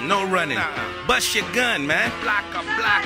No running. Bust your gun, man. Blocka.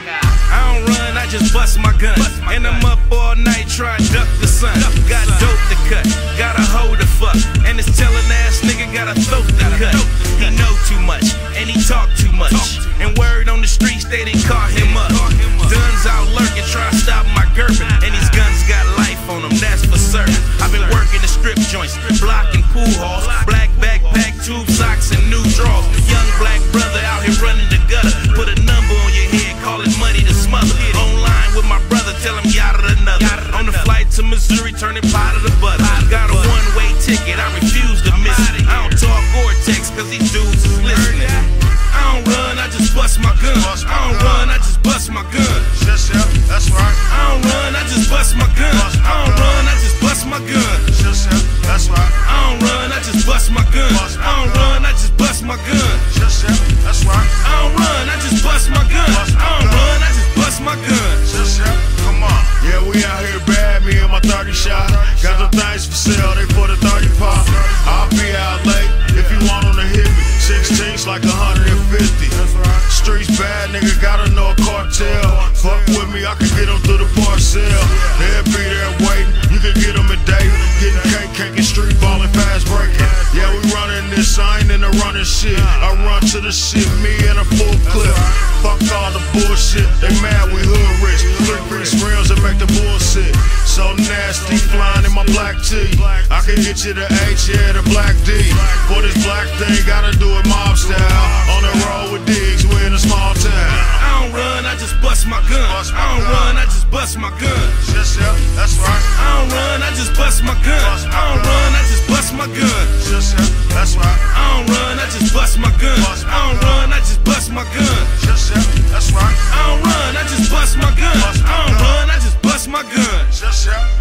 I don't run, I just bust my gun. And I'm up all night trying to duck the sun. Got dope to cut, got a hoe to fuck. And this telling ass nigga got a throat to cut. He know too much, and he talk too much. And word on the streets, they done caught him up. Guns out lurking, trying to stop my gurping. And these guns got life on them, that's for certain. I've been working the strip joints, blocking pool halls. Black backpack, tube socks, and new drawers. Young black brother out here running the gutter. Put a number on your head, call it money to smother. Online with my brother, tell him yada another. On the flight to Missouri, turning pot of the butter. Got a one-way ticket, I refuse to miss it. I don't talk or text, cause these dudes is listening. I don't run, I just bust my gun. I don't run, I just bust my gun. That's right. I don't run, I just bust my gun. I don't run, I just bust my gun. That's right. I don't run, I just bust my gun. I don't run, I just bust my gun. That's right. I don't run, I just bust my gun. I don't run, I just bust my gun. Come on. Yeah, we out here bad, me and my 30 shot. Got them things for sale, they for the 30 pop. I'll be out late if you want them to hit me. 16's like 150. Streets bad, nigga, gotta know a cartel. Fuck with me, I can get them through the parcel. They'll be there waiting, you can get them a day. Getting cake and street ballin', fast breaking. Yeah, we running this, I ain't into running shit. I run to the shit, me and a full clip. Fuck all the bullshit, they mad we hood rich. 3-piece rims that make the bullshit so nasty, flying in my black tee. I can get you the H, yeah, the black D. For this black thing, gotta do it mob style. On the road with digs, we in a small town. I don't run, I just bust my gun. I don't run, I just bust my gun. That's right. I don't run, I just bust my gun. I don't run, I just bust my gun. That's right. I don't run, I just bust my gun. I don't run, I just bust my gun. That's right. I don't run, I just bust my gun. I don't run, I just bust my gun.